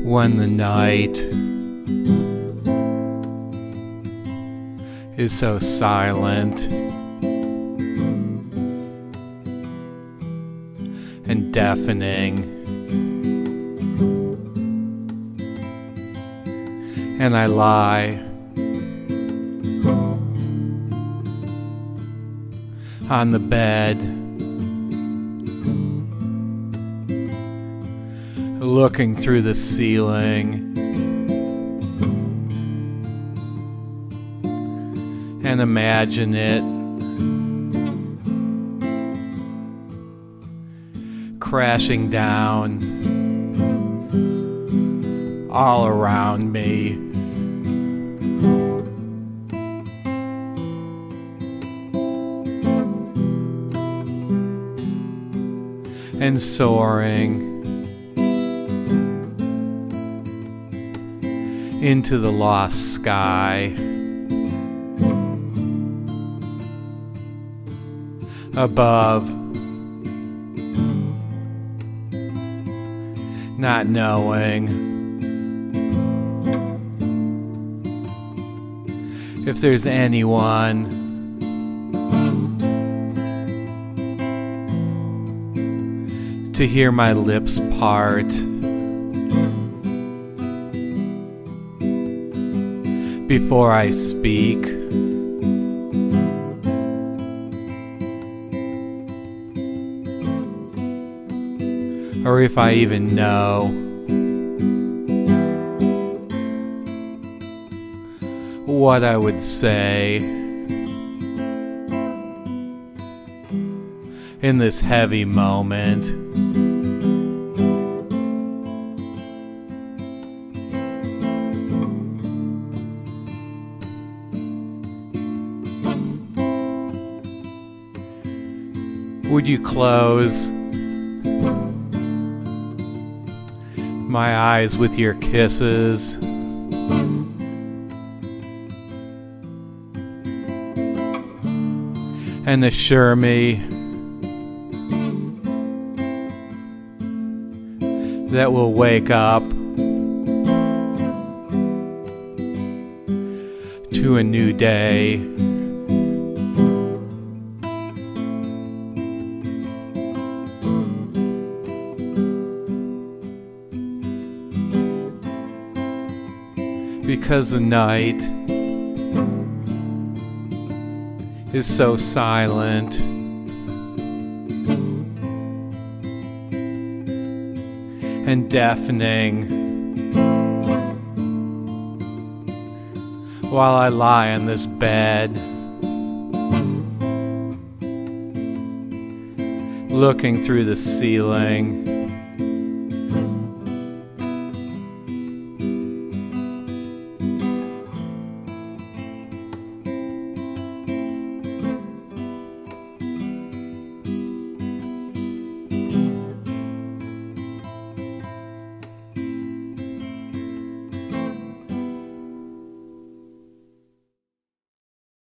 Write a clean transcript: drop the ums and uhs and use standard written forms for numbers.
when the night is so silent and deafening, and I lie on the bed, looking through the ceiling and imagine it crashing down all around me. And soaring into the lost sky above, not knowing if there's anyone to hear my lips part before I speak, or if I even know what I would say in this heavy moment. Would you close my eyes with your kisses and assure me that we'll wake up to a new day? Because the night is so silent and deafening while I lie on this bed, looking through the ceiling